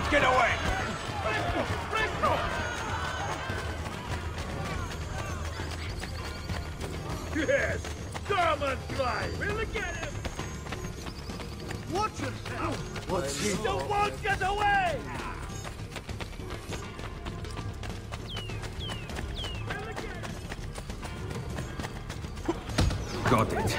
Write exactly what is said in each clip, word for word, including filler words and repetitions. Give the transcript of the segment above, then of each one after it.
Get away! Yes! Come and try! We'll get him! Watch yourself! What's he? You won't get away! Got it.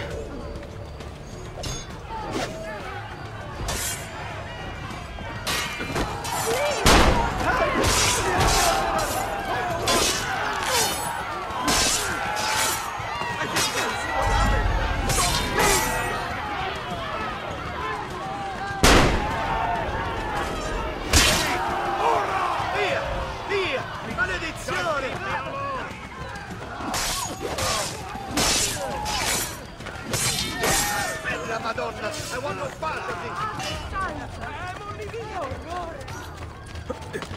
Madonna, I want no part of this! I'm only the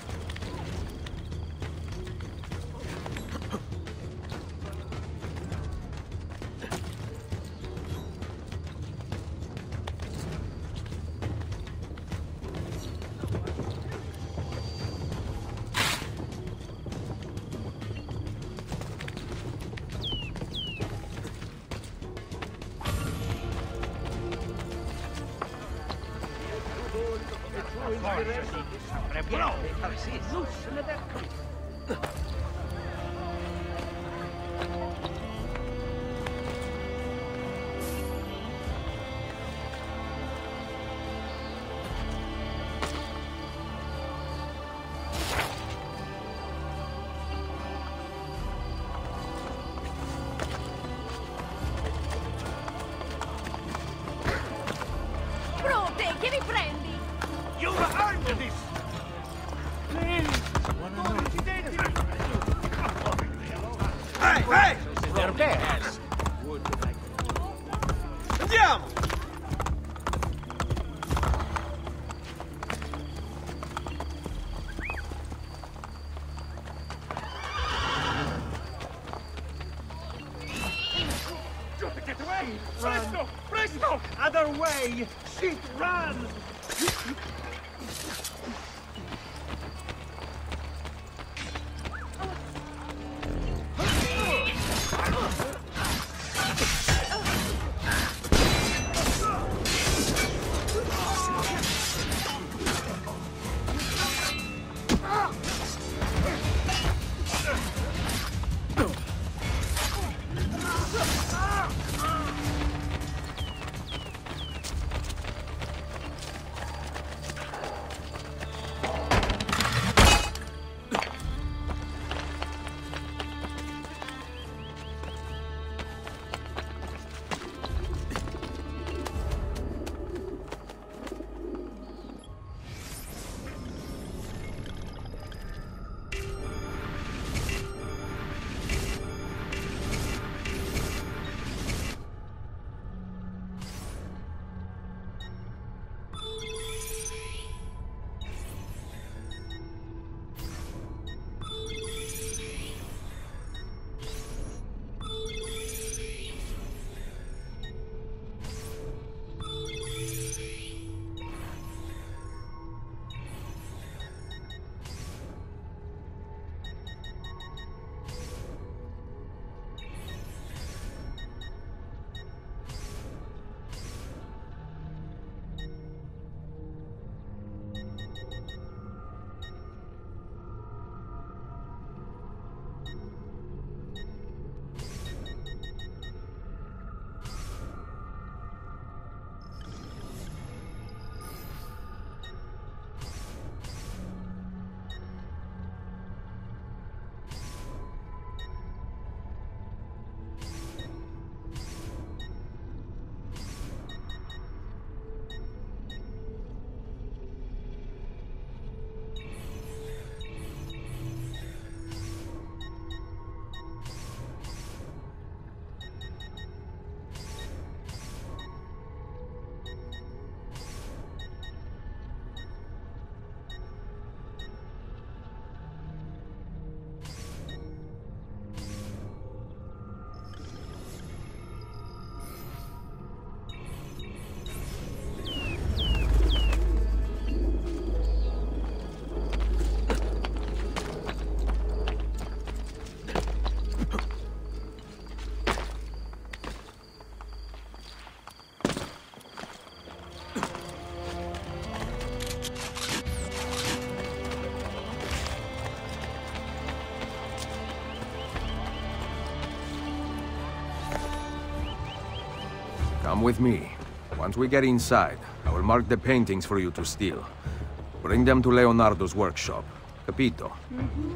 Che mi prendi? You earned this! Please! Ehi, ehi! Perché? Andiamo! Get away! Presto! Presto! Other way! Shit, run! Come with me. Once we get inside, I will mark the paintings for you to steal. Bring them to Leonardo's workshop. Capito? Mm-hmm.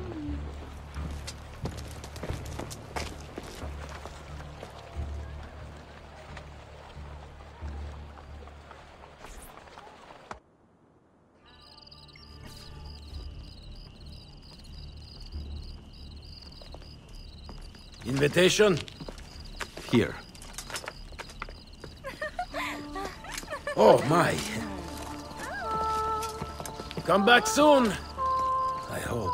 Invitation? Here. Oh, my. Come back soon. I hope.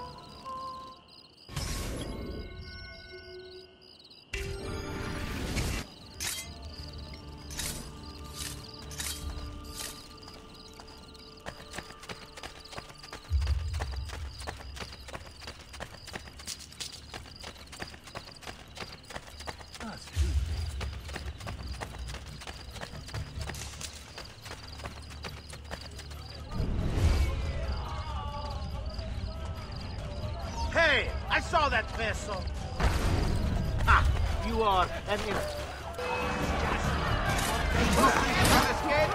Hey, I saw that vessel. Ah, you are an in. Escape?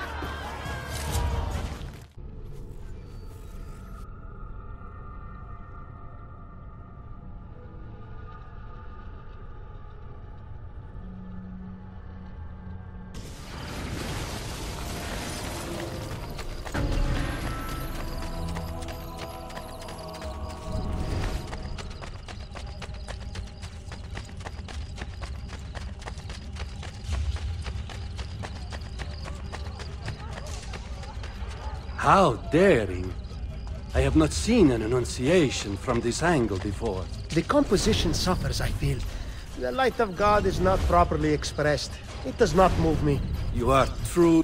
How daring! I have not seen an Annunciation from this angle before. The composition suffers, I feel. The light of God is not properly expressed. It does not move me. You are true...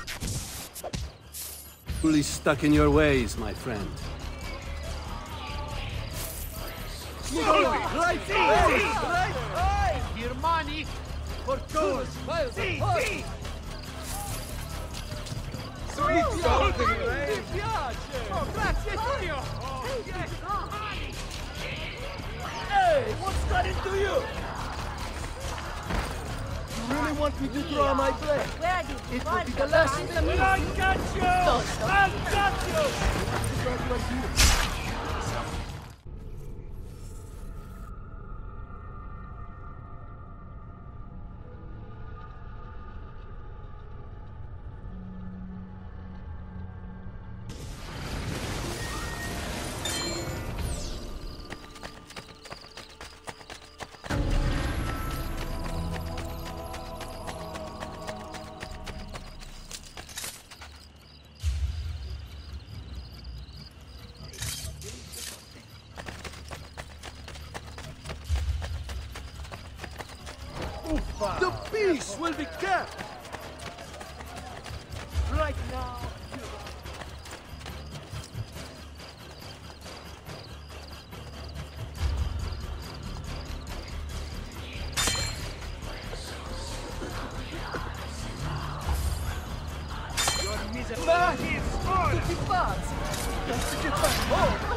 truly stuck in your ways, my friend. Your money for tours. Sì, sì. Sweet soldi, mi piace. Oh, grazie, Dio. Oh, yes. Hey, what's got into you? You really want me to draw my blade? Where did It will be the last in the meeting. I got you! I got you! The peace will be kept! Right now! Your miserable is on! Tutti pazzi! Che fa?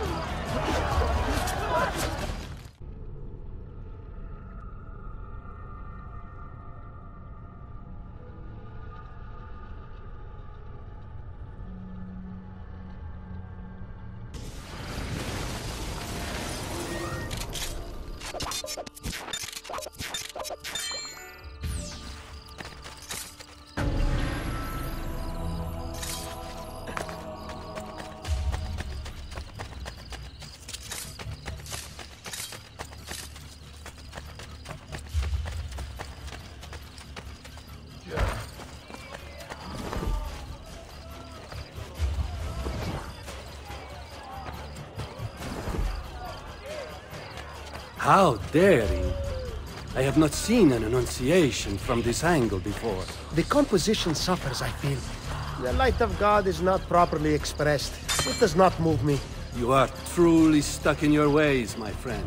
How daring! I have not seen an Annunciation from this angle before. The composition suffers, I feel. The light of God is not properly expressed. It does not move me. You are truly stuck in your ways, my friend.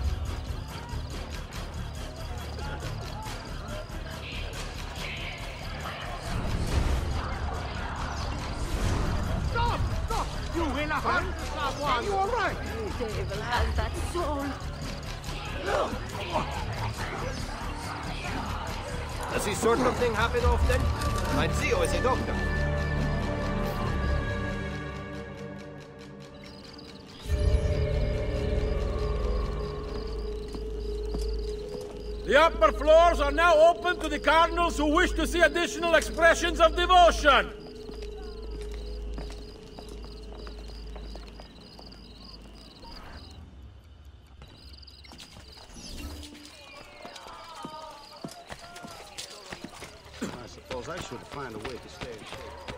Stop! Stop! You will have Are you alright? devil has that soul? Does this sort of thing happen often? My Zio is a doctor. The upper floors are now open to the cardinals who wish to see additional expressions of devotion. I suppose I should find a way to stay in shape.